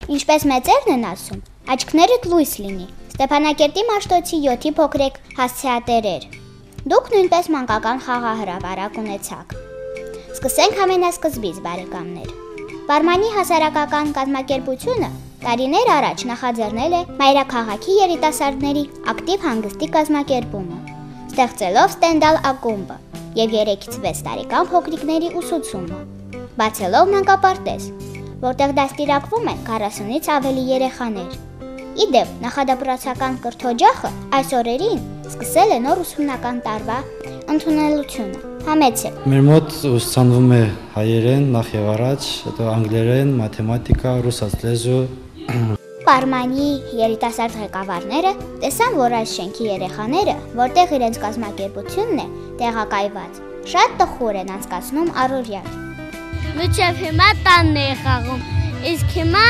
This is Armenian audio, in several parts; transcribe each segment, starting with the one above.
Ինչպես մեծերն են ասում, աչքներդ լույս լինի։ Ստեփանակերտի Մաշտոցի 7-ի փոքրիկ հասցեատերեր։ Դուք նույնպես մանկական խաղահրապարակ ունեցաք։ Սկսենք ամենասկզբից, բարեկամներ։ Վարմանի հասարակական կազմակերպությունը տարիներ առաջ նախաձեռնել է մայրաքաղաքի երիտասարդների ակտիվ հանգստի կազմակերպումը, ստեղծելով Ստենդալ ակումբը եւ 3-ից 6 տարեկան փոքրիկների ուսուցումը, բացելով մանկապարտեզ, որտեղ դաստիարակվում են 40-ից ավելի երեխաներ։ Իդեպ, նախադպրոցական կրթօջախը այս օրերին սկսել է նոր ուսումնական տարվա ընդունելությունը։ Համեցեք։ Մեր մոտ ուսուցանվում է հայերեն, նախ եւ առաջ, հետո անգլերեն, մաթեմատիկա, ռուսաց լեզու։ Պարմանի երիտասարդ ղեկավարները տեսան, որ այս շենքի երեխաները, որտեղ իրենց կազմակերպությունն է տեղակայված, շատ տխուր են անցկացնում առօրյան։ Մինչև հիմա տանն է խաղում, իսկ հիմա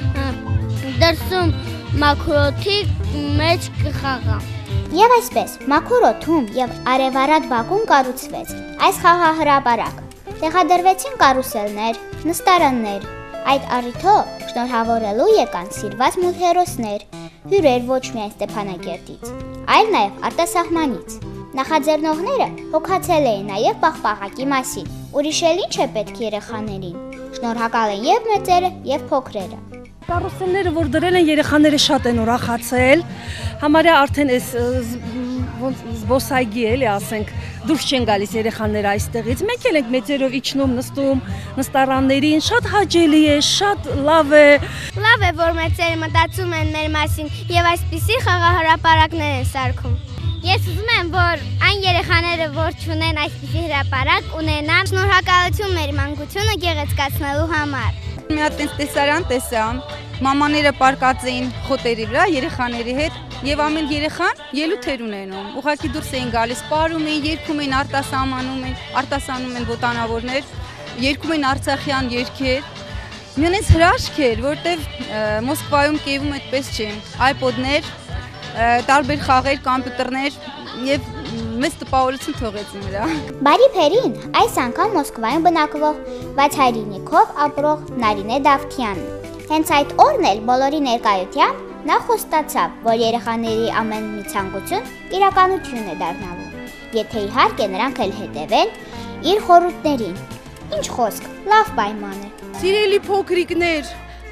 դրսում մաքրոթի մեջ կխաղամ։ Եվ այսպես, մաքուր օդում եւ արևառատ բակում կառուցվեց այս խաղահրապարակը։ Տեղադրվեցին կարուսելներ, նստարաններ։ Այդ առիթով շնորհավորելու եկան սիրված մուլտհերոսներ, հյուրեր ոչ միայն Ստեփանակերտից, այլ նաեւ արտասահմանից։ Նախաձեռնողները հոգացել էին նաեւ պաղպաղակի մասին։ Ուրիշ էլ ինչ է պետք երեխաներին։ Շնորհակալ են եւ մեծերը, եւ փոքրերը։ Կարուսելները, որ դրել են, երեխաները շատ են ուրախացել։ Համարյա արդեն այս զբոսայգի էլի, ասենք, դուրս չեն գալիս երեխաները այստեղից։ Մենք էլ ենք մեծերով իջնում, նստում նստարաններին, շատ հաճելի է, շատ լավ է։ Լավ է, որ մեծերը մտածում են մեր մասին եւ այսպիսի խաղահրապարակներ են սարքում։ Ես ուզում եմ, որ այն երեխաները, որ չունեն այսպիսի հրապարակ, ունենան։ Շնորհակալություն մեր մանկությունը գեղեցկացնելու համար։ Մի հատ տեսարան տեսա, մամաները պարկած էին խոտերի վրա երեխաների հետ եւ ամեն երեխան ելույթեր ունենում։ Ուղղակի դուրս էին գալիս, պարում էին, երգում էին, արտասանում են ոտանավորներ, երգում էին արցախյան երգեր։ Մյունից հրաշք էր, որտեվ Մոսկվայում, Կիևում այդպես չէ։ iPod-ներ, տարբեր խաղեր, կոմպյուտերներ եւ մեծ տպավորություն թողեցին վրա։ Բարի փերին այս անգամ Մոսկվայում բնակվող, բայց հայրենիքով ապրող Նարինե Դավթյանն։ Հենց այդ օրն էլ բոլորի ներկայությամբ նա խոստացավ, որ երեխաների ամեն մի ցանկություն իրականություն է դառնալու, եթե իհարկե նրանք էլ հետևեն իր խորհուրդներին։ Ինչ խոսք, լավ պայման է։ Սիրելի փոքրիկներ,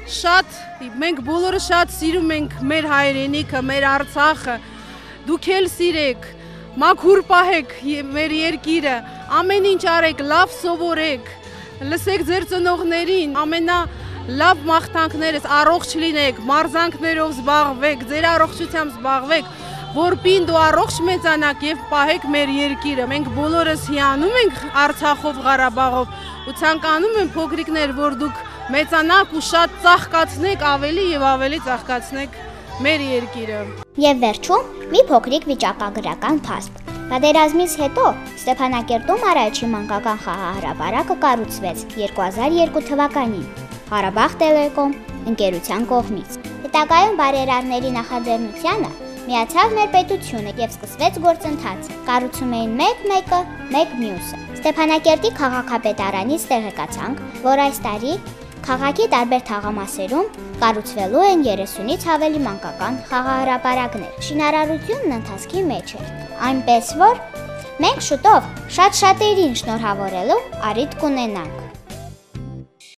մենք բոլորը շատ սիրում ենք մեր հայրենիքը, մեր Արցախը։ Դուք էլ սիրեք, մաքուր պահեք մեր երկիրը, ամեն ինչ արեք, լավ սովորեք, լսեք ձեր ծնողներին, ամենալավ մաղթանքներս, առողջ լինեք, մարզանքներով զբաղվեք, ձեր առողջությամբ զբաղվեք, որպին դու առողջ մեծանաք եւ պահեք մեր երկիրը։ Մենք բոլորս հիանում ենք Արցախով, Ղարաբաղով ու ցանկանում եմ փոքրիկներ, որ դուք մեծանաք ու շատ ծաղկացնեք, ավելի եւ ավելի ծաղկացնեք մեր երկիրը։ Եվ վերջում մի փոքրիկ վիճակագրական փաստ։ Պատերազմից հետո Ստեփանակերտում առաջին մանկական խաղահրապարակը կառուցվեց 2002 թվականին Ղարաբաղ Տելեկոմ ընկերության կողմից։ Հետագայում բարերարների նախաձեռնությանը միացավ մեր պետությունը եւ սկսվեց գործընթացը։ Կառուցում էին մեկ մյուսը։ Ստեփանակերտի քաղաքապետարանից տեղեկացանք, որ այս տարի քաղաքի տարբեր թաղամասերում կառուցվելու են 30-ից ավելի մանկական խաղահրապարակներ։ Շինարարությունն ընթացքի մեջ է, այնպես որ մենք շուտով շատ շատերին շնորհավորելու առիթ կունենանք։